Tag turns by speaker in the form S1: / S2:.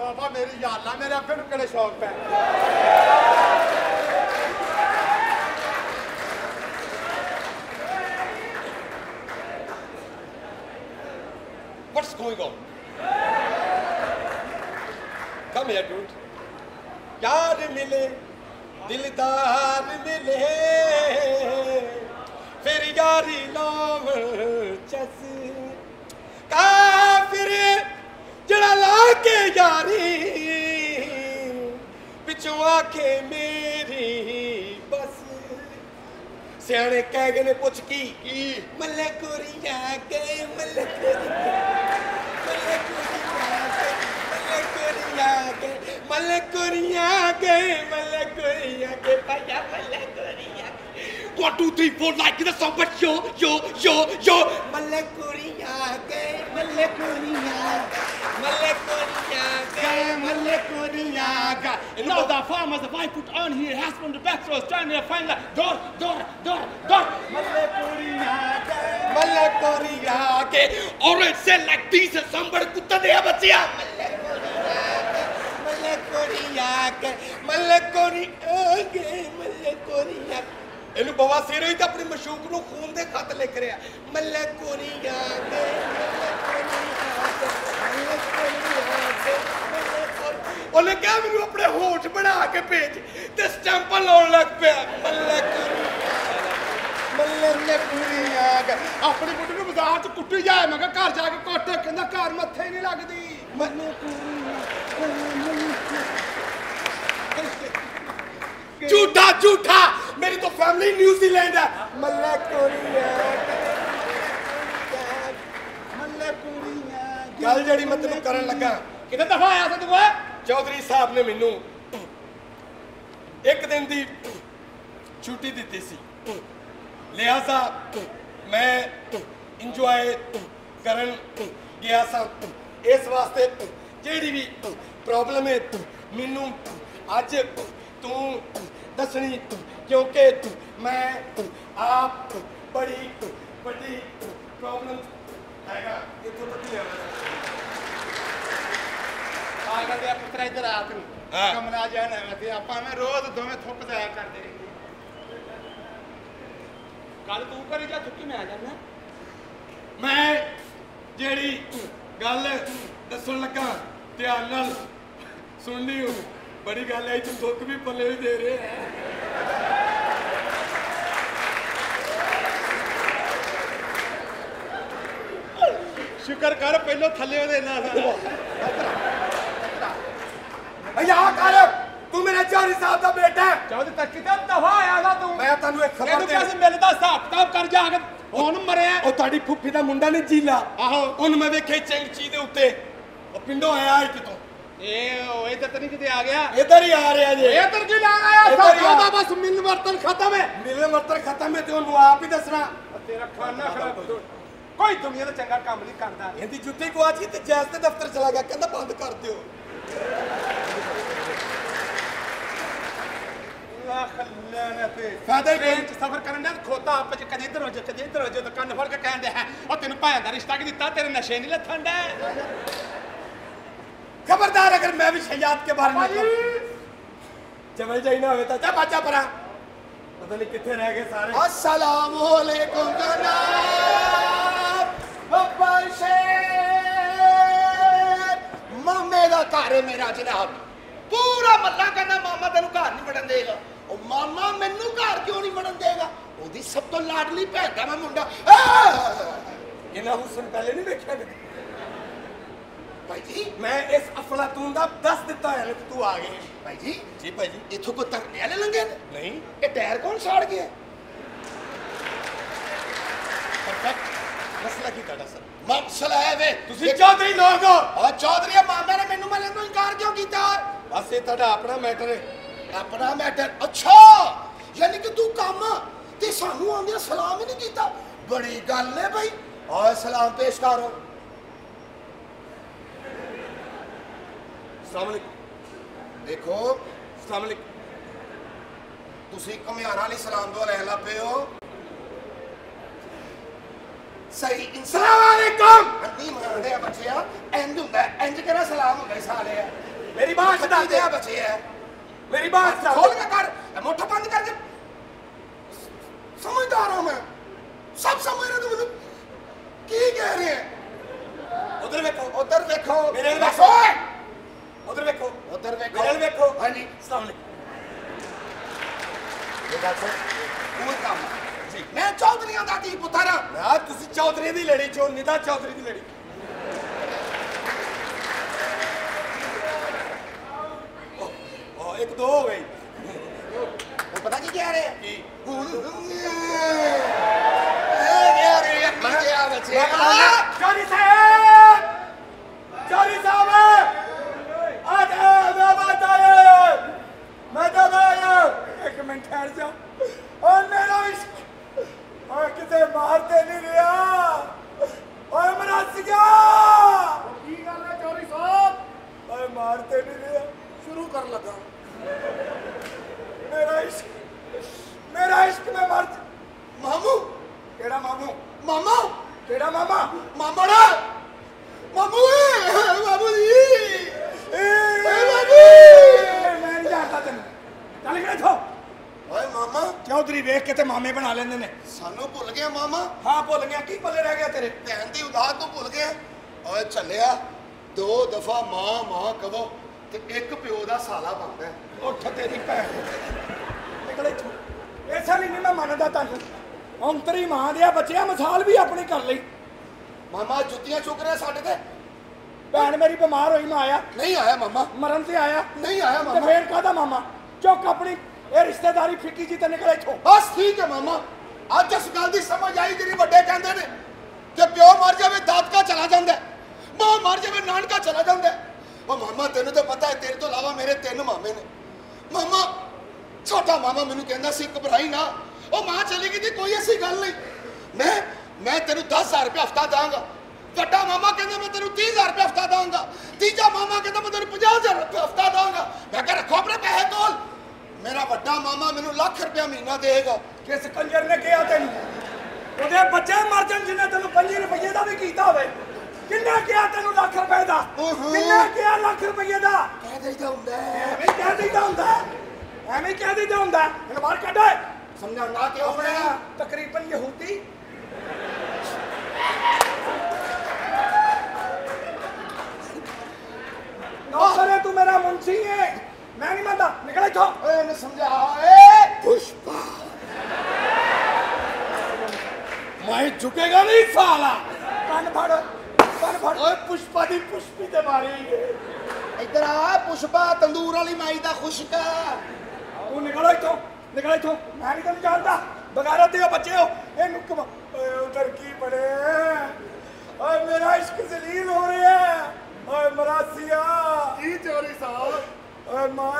S1: बाबा मेरी याद ला मेरे आपे नूं किहड़े शौक पै
S2: What's going on? Come here, dude. यार मिले दिलदार मिले फिर यारी नाम चस काफिर जड़ा ला के यारी पिछू आखे मेरी बस सियाने कह गए ने पुछ की मल्ले कुरिया के मल्ले पाया मल्ले कुरिया 1 2 3 4 like the song but yo मल्ले कुरिया के
S1: Now the farmers the wife put on here has from the back rows trying to find the door
S2: मल्ले कुरिया के और it said like this somebody kutta de bachya मल्ले कुरिया ਇਹਨੂੰ ਬਵਾਸੀਰ ਹੋਈ ਤਾਂ ਆਪਣੀ ਮਸ਼ੂਕ ਨੂੰ ਖੂਨ ਦੇ ਖੱਤ ਲਿਖ ਰਿਹਾ ਮੱਲੇ ਕੋਰੀਆ ਕੇ ਉਹਨੇ ਕਿਹਾ ਮੈਨੂੰ ਆਪਣੇ ਹੋਠ ਬਣਾ ਕੇ ਭੇਜ ਤੇ ਸਟੈਂਪਾਂ ਲਾਉਣ ਲੱਗ ਪਿਆ ਮੱਲੇ ਕੁਰੀਆ
S1: ਆਪਣੀ ਬੁੱਢੀ ਨੂੰ ਬਾਜ਼ਾਰ ਚ ਕੁੱਟੀ ਜਾਏ ਮੈਂ ਕਿਹਾ ਘਰ ਜਾ ਕੇ ਕੁੱਟ ਕਹਿੰਦਾ ਘਰ ਮੱਥੇ ਨਹੀਂ ਲੱਗਦੀ
S2: ਮੱਲੇ झूठा मेरी तो फैमिली न्यूजीलैंड है मल्ले कुरिया गल जड़ी मैं तेनू करन लगा
S1: कितने दफा आया था तू
S2: चौधरी साहब ने मैनू एक दिन दी छुट्टी दी सी लिहाजा मैं इंजॉय करन गया सा इस वास्ते जेड़ी भी प्रॉब्लम है मैनू अज तू दसनी क्योंकि मैं आप बड़ी प्रॉब्लम हैगा इत्थों तक ले
S1: आगा दे पुत्रा इधर आ तू कमरा जाना ते आपा मैं रोज दोवें थुप जाया करदे कल तू करे जा छुट्टी में आ जाना
S2: मैं जेड़ी गल दसन लगा ध्यान नाल सुननी हो बड़ी गल है तू दुख भी पल्ले भी दे रहे हैं
S1: शुक्र कर पहलो थल्ले देना
S2: भैया कर तू मेरे चौधरी साहब का बेटा है
S1: चौधरी तक कितना दफा आया था तू
S2: मैं तन्नू एक खबर दे
S1: कैसे मिलदा हिसाब किताब कर जा के हुन मरिया
S2: ओ ताड़ी फुफी दा मुंडा नहीं जीला
S1: आहो
S2: उन मैं वेखे चंगची दे उत्ते ओ पिंडों आया है कितों
S1: ए इधर तो नहीं किते आ गया
S2: इधर ही आ रहा जे
S1: इधर की ला आया सादा बस मिल वर्तन खत्म है
S2: ते ओनू आप ही दसना
S1: तेरा खाना खराब कोई दुनिया दा चंगा काम नहीं करदा
S2: ਇਹਦੀ ਜੁੱਤੀ ਗਵਾਚੀ ਤੇ ਜੈਸ ਦੇ ਦਫ਼ਤਰ ਚਲਾ ਗਿਆ ਕਹਿੰਦਾ ਬੰਦ ਕਰ ਦਿਓ
S1: ला खल्लाना पे
S2: फायदा ही
S1: ट्रेन च सफर करन दा खोता आप च कदे इधर हो जा तो कंन फड़ के कहंदे है ओ तेनु भाया दा रिश्ता की दिता तेरे नशे नहीं लथन दे
S2: खबरदार अगर मैं भी शयाद के बारे में जमल जाई ना होवे ता जा बाजा परा पता नहीं किथे रह गए सारे अस्सलाम वालेकुम जनाब बाबा शेर मामे दा घर है मेरा जनाब पूरा मल्ला कहना मामा तेनू घर नहीं वड़न देगा ओ मामा मैनू घर क्यों नहीं वड़न देगा ओदी सब तो लाडली भैन दा मैं मुंडा इना हुसन पहले नहीं देखा भाई जी मैं इस अफलातून दा दस दिता है तू आ गए भाई जी भाई जी इथों को तरने वाले लंघे नहीं ये टायर कौन साड़ गया परफेक्ट मसला की ताड़ा सर मसला है वे तुसी चौधरी लोग हो और चौधरी मामा ने मेनू मिलने तो इनकार क्यों कीता बस ये ताड़ा अपना मैटर है अपना मैटर अच्छा यानी कि तू काम ते सानू आंदे सलाम ही नहीं कीता बड़ी गल है भाई और सलाम पेश करो अस्सलाम वालेकुम देखो अस्सलाम वालेकुम तुसी कमियाना नहीं सलाम दो रहला पे हो सही अस्सलाम वालेकुम नहीं मानदे बच्चिया इंज हुंदा इंज करा सलाम हुंदा साले
S1: मेरी बात सुना दे
S2: बचे है
S1: मेरी बात
S2: खोल के कर मोटा बंद करके समझदार हूं मैं सब समझ रहे तुम की कह रहे हैं उधर देखो
S1: मेरे
S2: देखो
S1: उधर देखो
S2: मेरे देखो
S1: हां जी अस्सलाम
S2: ये बात है कौन काम जी मैं चौधरीਆਂ ਦਾ ਕੀ ਪੁੱਤਰ
S1: ਆ ਤੁਸੀਂ ਚੌਧਰੀ ਦੀ ਲੜੀ ਚੋਂ ਨਿਦਾ ਚੌਧਰੀ ਦੀ ਲੜੀ ਉਹ ਇੱਕ ਦੋ ਹੋ ਗਈ
S2: पता की कह रहे हैं
S1: ਕੀ चौधरी साहब आज मैं बात आया मैं तो आया एक मिनट ठहर जा और मेरा इश्क और किसे मारते नहीं रहा और मरा सिया
S2: की गल है चौधरी साहब
S1: और मारते नहीं रहा
S2: शुरू कर लगा
S1: मेरा इश्क में मर
S2: मामू
S1: केड़ा मामू
S2: मामा
S1: केड़ा मामा
S2: मामड़ा मामू बाबू जी
S1: मैं नहीं जानता तेन चल गए थो
S2: ओए मामा
S1: चौधरी वेख के ते मामे बना लेंदे ने
S2: सानू भुल गया मामा
S1: हाँ भुल गया की पल्ले रह गया तेरे
S2: भैन दी औलाद तो भुल गया ओए चलिया 2 दफा मां मां कहो ते एक प्यो दा साला बनदा
S1: उठ तेरी भैन निकले थो ऐसा नहीं मैं मानदा तानू अंतरी मां दिया बच्चिया मिसाल भी अपनी कर ली
S2: मामा जुतियां चुक रहे साडे ते
S1: भैन मेरी बीमार हुई मैं आया
S2: नहीं आया मामा
S1: मरन से आया
S2: नहीं आया
S1: ते
S2: मामा
S1: फिर कादा मामा चुक अपनी ये रिश्तेदारी फिक्की जी ते निकले थो
S2: बस ठीक है मामा आज इस गल दी समझ आई जेडी ਵੱਡੇ ਕਹਿੰਦੇ ਨੇ ਕਿ ਪਿਓ ਮਰ ਜਾਵੇ ਦਾਦਕਾ ਚਲਾ ਜਾਂਦਾ ਮਾਂ ਮਰ ਜਾਵੇ ਨਾਨਕਾ ਚਲਾ ਜਾਂਦਾ ਉਹ ਮਾਮਾ ਤੈਨੂੰ ਤਾਂ ਪਤਾ ਹੈ ਤੇਰੇ ਤੋਂ ਇਲਾਵਾ ਮੇਰੇ 3 ਮਾਮੇ ਨੇ ਮਾਮਾ ਛੋਟਾ ਮਾਮਾ ਮੈਨੂੰ ਕਹਿੰਦਾ ਸੀ ਘਬਰਾਈ ਨਾ ਉਹ ਮਾਂ ਚਲੀ ਗਈ ਤੇ ਕੋਈ ਐਸੀ ਗੱਲ ਨਹੀਂ ਮੈਂ ਤੈਨੂੰ 10000 ਰੁਪਏ ਹਫਤਾ ਦਾਂਗਾ ਵੱਡਾ ਮਾਮਾ ਕਹਿੰਦਾ ਮੈਂ ਤੈਨੂੰ 30000 ਰੁਪਏ ਹਫਤਾ ਦਾਂਗਾ ਤੀਜਾ ਮਾਮਾ ਕਹਿੰਦਾ ਮੈਂ ਤੈਨੂੰ 50000 ਰੁਪਏ ਹਫਤਾ ਦਾਂਗਾ ਮੈਂ ਕਿਹਾ ਰੱਖੋ ਆਪਣੇ ਪੈਸੇ ਕੋਲ ਮੇਰਾ ਵੱਡਾ ਮਾਮਾ ਮੈਨੂੰ ਲੱਖ ਰੁਪਏ ਮਹੀਨਾ ਦੇਗਾ
S1: किस कंजर ने किया तेन ਉਹਦੇ ਬੱਚੇ ਮਰ ਜਾਣ ਜਿੰਨੇ ਤੈਨੂੰ 5 ਰੁਪਏ ਦਾ ਵੀ ਕੀਤਾ ਹੋਵੇ ਕਿੰਨੇ ਕਿਹਾ ਤੈਨੂੰ ਲੱਖ ਰੁਪਏ ਦਾ ਕਿੰਨੇ ਕਿਹਾ ਲੱਖ ਰੁਪਏ ਦਾ
S2: ਕਹਿ ਦੇਈਦਾ ਹੁੰਦਾ
S1: ਐਵੇਂ ਕਹਿ ਦਿੰਦਾ ਹੁੰਦਾ ਐਵੇਂ ਕਹਿ ਦਿੰਦਾ ਹੁੰਦਾ ਇਹਨੂੰ ਬਾਹਰ ਕੱਢ ਓਏ
S2: ਸਮਝਾਉਣਾ ਕਿਉਂ
S1: ਆਪਣਾ ਤਕਰੀਬਨ ਯਹੂਦੀ नौकरे तू मेरा मुंशी है मैं नहीं मानता निकले तो
S2: ओए समझा ए पुष्पा
S1: मैं झुकेगा नहीं साला कान फाड़ ओए पुष्पा दी पुष्पी ते मारी
S2: इधर आ पुष्पा तंदूर वाली माई दा खुशका
S1: तू निकलो इथों मैं नहीं तेन जानता बगैरत दे बच्चे हो ए नुक ओए उधर की पड़े ओए मेरा इश्क जलील हो रहा है ओए मरासिया
S2: जी चोरी साहब
S1: ओए मां